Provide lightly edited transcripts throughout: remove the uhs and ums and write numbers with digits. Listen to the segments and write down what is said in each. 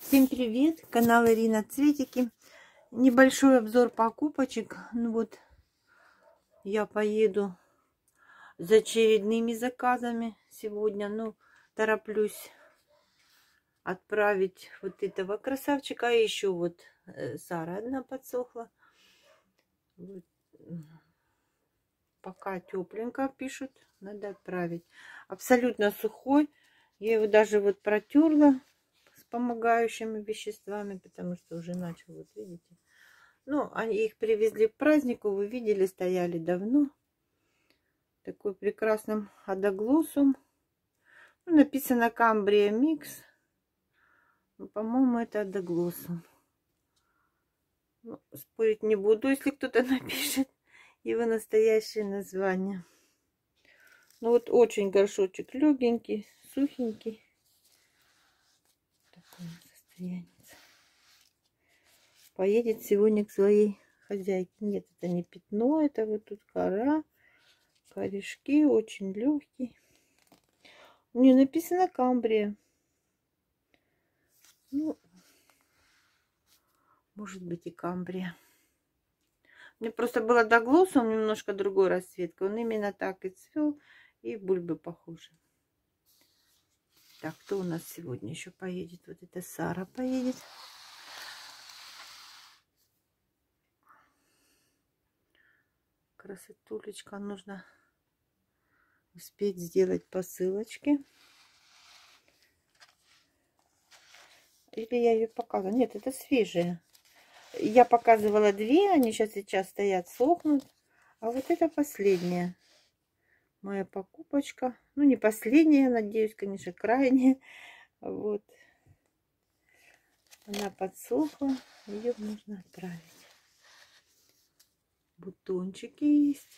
Всем привет! Канал Ирина Цветики. Небольшой обзор покупочек. Ну вот, я поеду за очередными заказами сегодня. Ну, тороплюсь отправить вот этого красавчика. А еще вот Сара одна подсохла. Вот. Пока тепленько пишут, надо отправить. Абсолютно сухой. Я его даже вот протерла помогающими веществами, потому что уже начал, вот видите. Ну, они их привезли к празднику, вы видели, стояли давно. Такой прекрасным одоглоссом. Ну, написано Камбрия Микс. Ну, по-моему, это одоглоссом. Ну, спорить не буду, если кто-то напишет его настоящее название. Ну, вот очень горшочек легенький, сухенький. Такое состояние. Поедет сегодня к своей хозяйке. Нет, это не пятно, это вот тут кора, корешки, очень легкий. Не написано Камбрия. Ну, может быть и Камбрия. Мне просто было доглосс, он немножко другой расцветка. Он именно так и цвел, и бульбы похожи. Так, кто у нас сегодня еще поедет? Вот это Сара поедет. Красотулечка, нужно успеть сделать посылочки. Или я ее показывала? Нет, это свежие. Я показывала две, они сейчас стоят, сохнут. А вот это последняя моя покупочка. Ну, не последняя, надеюсь, конечно, крайняя. Вот. Она подсохла, ее нужно отправить. Бутончики есть.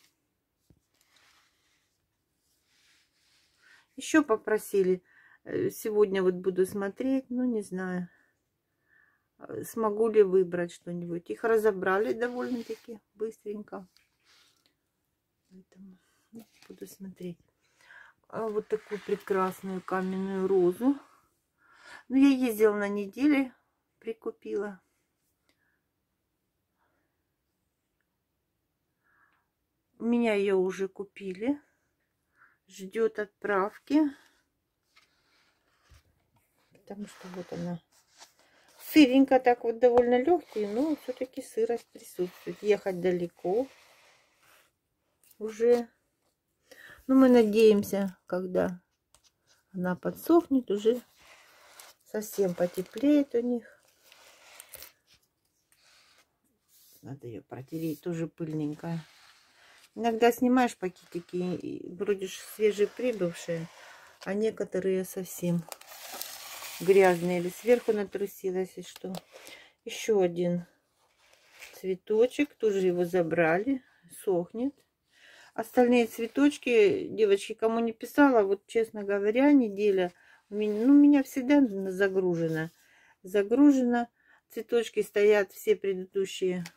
Еще попросили. Сегодня вот буду смотреть, ну не знаю, смогу ли выбрать что-нибудь. Их разобрали довольно-таки быстренько. Поэтому буду смотреть. А вот такую прекрасную каменную розу. Ну, я ездила на неделе, прикупила. У меня ее уже купили. Ждет отправки. Потому что вот она сыренько, так вот довольно легкий, но все-таки сырость присутствует. Ехать далеко уже. Но мы надеемся, когда она подсохнет, уже совсем потеплеет у них. Надо ее протереть, тоже пыльненькая. Иногда снимаешь пакетики, и вроде свежеприбывшие, а некоторые совсем грязные. Или сверху натрусилась, и что. Еще один цветочек, тоже его забрали, сохнет. Остальные цветочки, девочки, кому не писала, вот честно говоря, неделя у меня всегда загружена. Цветочки стоят, все предыдущие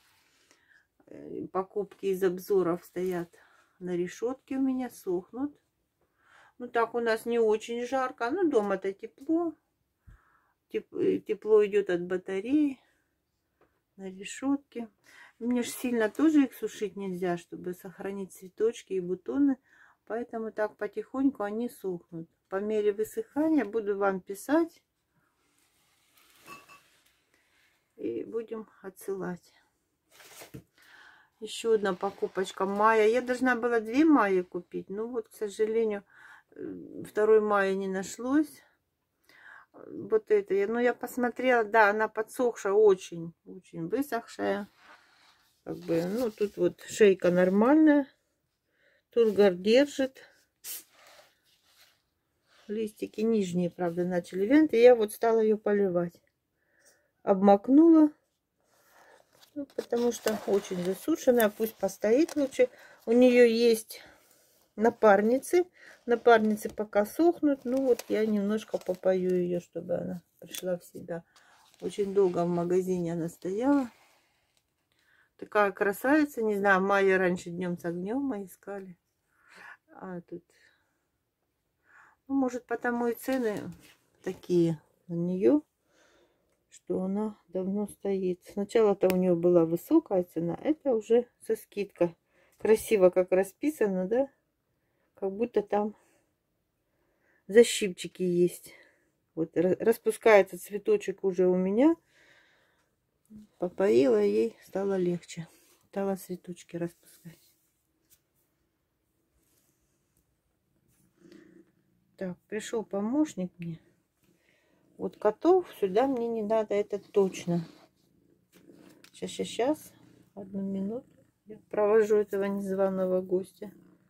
покупки из обзоров стоят на решетке у меня, сохнут. Ну так у нас не очень жарко, но дома-то тепло. Тепло идет от батареи на решетке. Мне же сильно тоже их сушить нельзя, чтобы сохранить цветочки и бутоны. Поэтому так потихоньку они сохнут. По мере высыхания буду вам писать. И будем отсылать. Еще одна покупочка мая. Я должна была 2 майи купить. Но вот, к сожалению, 2 мая не нашлось. Вот это. Ну, я посмотрела. Да, она подсохшая. Очень высохшая. Как бы, ну, тут вот шейка нормальная. Тургор держит. Листики нижние, правда, начали вянуть. И я вот стала ее поливать. Обмакнула. Ну, потому что очень засушенная. Пусть постоит лучше. У нее есть напарницы. Напарницы пока сохнут. Ну вот я немножко попою ее, чтобы она пришла в себя. Очень долго в магазине она стояла. Такая красавица. Не знаю, майя раньше днем с огнем мы искали. А тут... Ну, может, потому и цены такие на нее. что она давно стоит. Сначала-то у нее была высокая цена, это уже со скидкой. Красиво как расписано, да? Как будто там защипчики есть. Вот распускается цветочек уже у меня. Попоила, ей стало легче. Стала цветочки распускать. Так, пришел помощник мне. Вот котов сюда мне не надо, это точно. Сейчас. Одну минуту. Я провожу этого незваного гостя.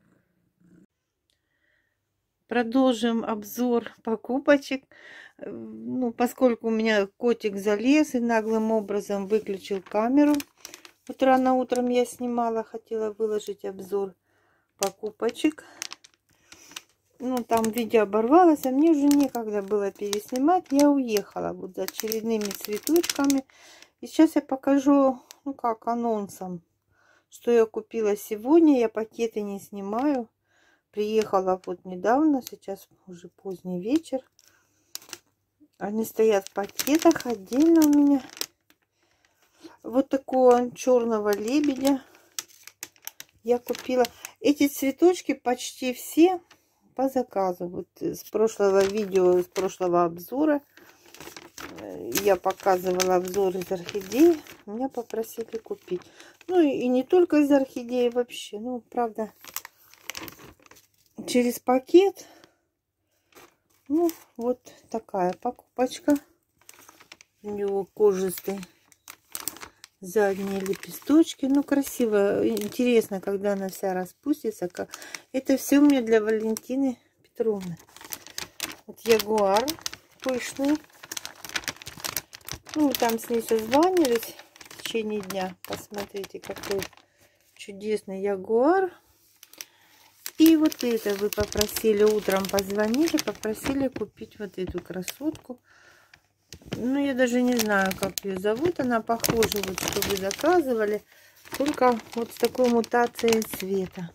Продолжим обзор покупочек. Ну, поскольку у меня котик залез и наглым образом выключил камеру. Вот рано утром я снимала, хотела выложить обзор покупочек. Ну, там видео оборвалось, а мне уже некогда было переснимать. Я уехала вот за очередными цветочками. И сейчас я покажу, ну как, анонсом, что я купила сегодня. Я пакеты не снимаю. Приехала вот недавно, сейчас уже поздний вечер. Они стоят в пакетах отдельно у меня. Вот такого черного лебедя я купила. Эти цветочки почти все по заказу. Вот с прошлого видео, с прошлого обзора я показывала обзор из орхидей. Меня попросили купить. Ну и не только из орхидеи вообще. Ну, правда, через пакет. Ну, вот такая покупочка. У него кожистый. Задние лепесточки. Ну, красиво. Интересно, когда она вся распустится. Это все у меня для Валентины Петровны. Вот ягуар пышный. Ну, мы там с ней созванивались в течение дня. Посмотрите, какой чудесный ягуар. И вот это вы попросили, утром позвонили, попросили купить вот эту красотку. Ну, я даже не знаю, как ее зовут. Она похожа, вот что вы заказывали, только вот с такой мутацией цвета.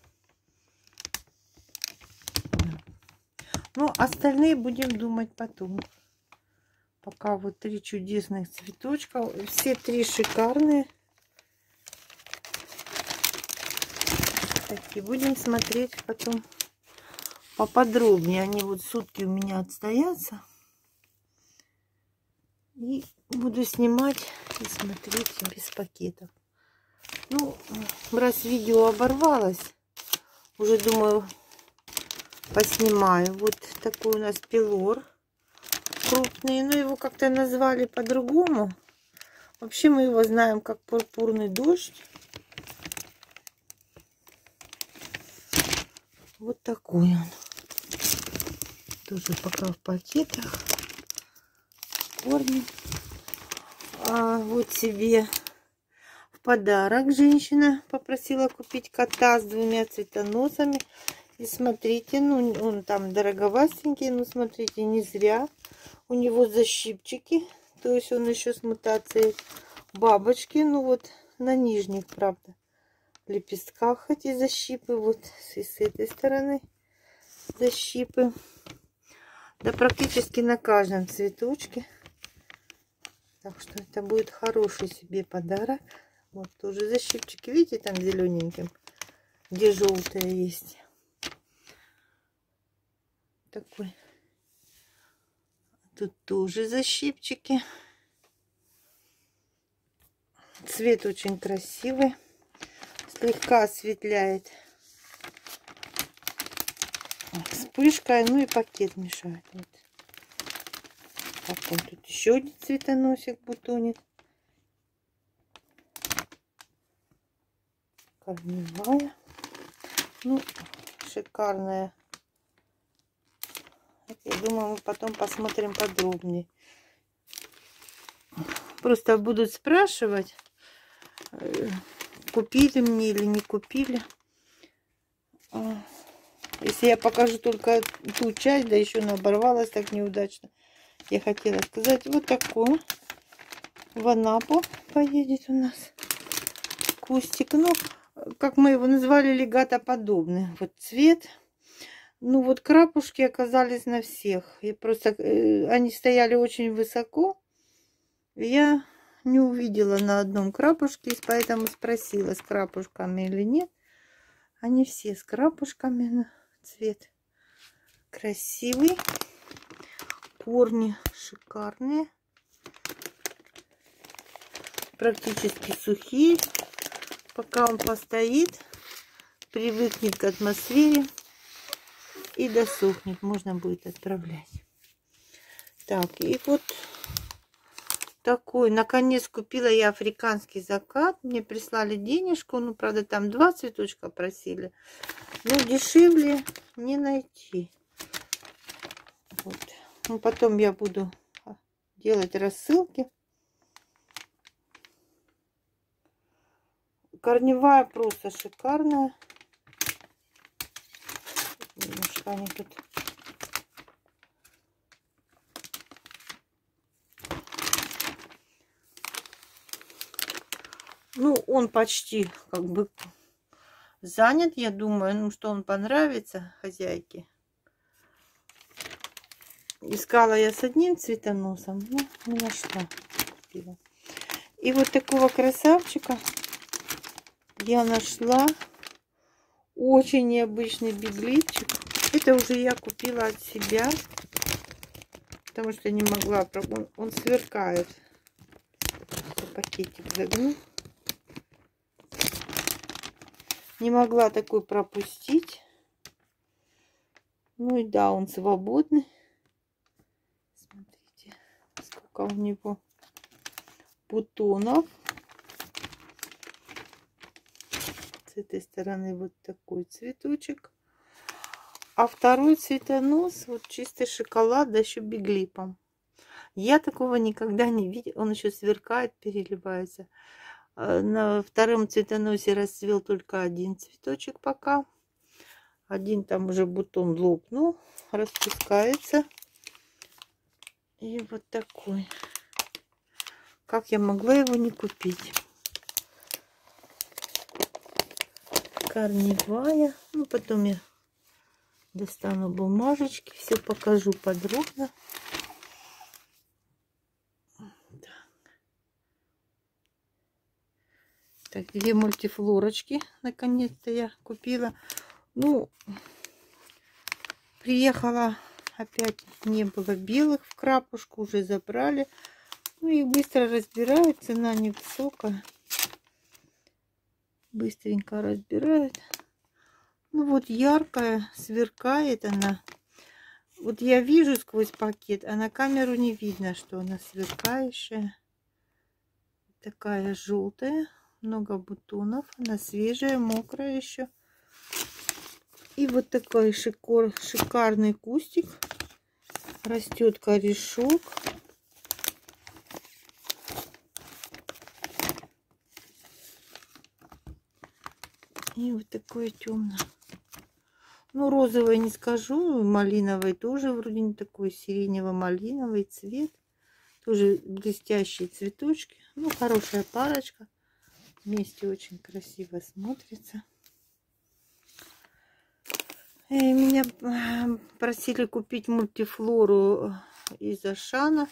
Ну, остальные будем думать потом. Пока вот 3 чудесных цветочка. Все 3 шикарные. Такие будем смотреть потом поподробнее. Они вот сутки у меня отстоятся. И буду снимать и смотреть без пакетов. Ну, раз видео оборвалось, уже думаю, поснимаю. Вот такой у нас пилор крупный. Но его как-то назвали по-другому. Вообще мы его знаем как пурпурный дождь. Вот такой он. Тоже пока в пакетах. Корни. А вот себе в подарок женщина попросила купить кота с 2 цветоносами. И смотрите, ну он там дороговастенький, но смотрите, не зря. У него защипчики, то есть он еще с мутацией бабочки. Ну вот на нижних, правда, лепестках эти защипы. Вот и с этой стороны защипы. Да практически на каждом цветочке. Так что это будет хороший себе подарок. Вот тоже защипчики. Видите, там зелененьким, где желтые есть. Такой. Тут тоже защипчики. Цвет очень красивый. Слегка осветляет вспышкой. Ну и пакет мешает. Вот. Такой. Тут еще один цветоносик бутонит. Корневая. Ну, шикарная. Я думаю, мы потом посмотрим подробнее. Просто будут спрашивать, купили мне или не купили. Если я покажу только ту часть, да еще она оборвалась так неудачно. Я хотела сказать, вот такой в Анапу поедет у нас кустик. Ну, как мы его назвали, легатоподобный. Вот цвет. Ну вот крапушки оказались на всех. И просто они стояли очень высоко. Я не увидела на одном крапушке, поэтому спросила, с крапушками или нет. Они все с крапушками. Цвет красивый. Корни шикарные. Практически сухие. Пока он постоит, привыкнет к атмосфере и досохнет, можно будет отправлять. Так, и вот такой, наконец купила я африканский закат. Мне прислали денежку, ну, правда, там 2 цветочка просили. Но дешевле не найти. Вот. Ну, потом я буду делать рассылки. Корневая просто шикарная. Немножко они тут. Ну, он почти как бы занят, я думаю, ну, что он понравится хозяйке. Искала я с одним цветоносом, но не нашла. И вот такого красавчика я нашла. Очень необычный биглипчик. Это уже я купила от себя, потому что не могла. Он сверкает. Пакетик загну. Не могла такой пропустить. Ну и да, он свободный. Смотрите, сколько у него бутонов. С этой стороны вот такой цветочек. А второй цветонос вот чистый шоколад, да еще биглипом. Я такого никогда не видела. Он еще сверкает, переливается. На втором цветоносе расцвел только один цветочек пока. Один там уже бутон лопнул, распускается. И вот такой. Как я могла его не купить? Корневая. Ну, потом я достану бумажечки, все покажу подробно. Так, 2 мультифлорочки наконец-то я купила. Ну, приехала, опять не было белых в крапушку, уже забрали. Ну, их быстро разбирают, цена невысокая. Быстренько разбирают. Ну, вот яркая, сверкает она. Вот я вижу сквозь пакет, а на камеру не видно, что она сверкающая. Такая желтая. Много бутонов. Она свежая, мокрая еще. И вот такой шикарный кустик. Растет корешок. И вот такое темное. Ну, розовый не скажу. Малиновый тоже вроде не такой. Сиренево-малиновый цвет. Тоже блестящие цветочки. Ну, хорошая парочка. Вместе очень красиво смотрится. И меня просили купить мультифлору из Ашана.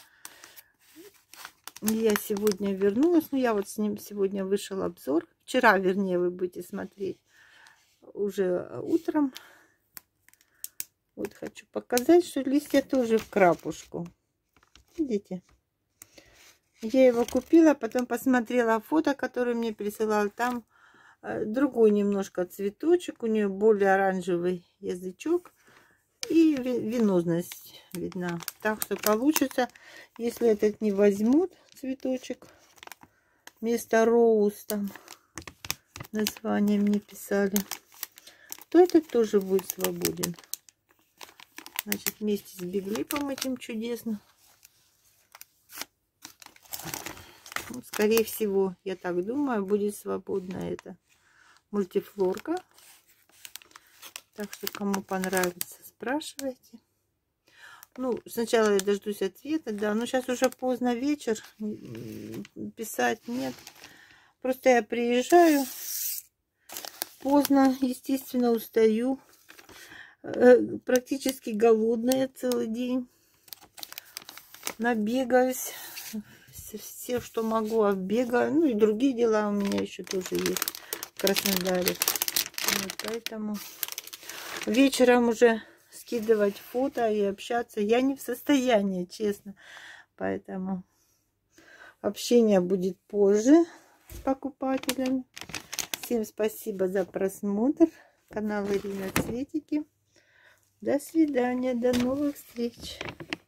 Я сегодня вернулась. Ну, я вот с ним сегодня вышел обзор. Вчера, вернее, вы будете смотреть уже утром. Вот хочу показать, что листья тоже в крапушку. Видите? Я его купила, потом посмотрела фото, которое мне присылал. Там другой немножко цветочек. У нее более оранжевый язычок. И венозность видна. Так что получится, если этот не возьмут цветочек, вместо роуз, там название мне писали, то этот тоже будет свободен. Значит, вместе с биглипом этим чудесно. Ну, скорее всего, я так думаю, будет свободна эта мультифлорка. Так что, кому понравится, спрашивайте. Ну, сначала я дождусь ответа, да. Но сейчас уже поздно вечер. Писать нет. Просто я приезжаю поздно, естественно, устаю. Практически голодная целый день. Набегаюсь. все, что могу, оббегаю. Ну и другие дела у меня еще тоже есть в Краснодаре. Вот, поэтому вечером уже скидывать фото и общаться я не в состоянии, честно. Поэтому общение будет позже с покупателем. Всем спасибо за просмотр. Канал Ирина Цветики. До свидания, до новых встреч.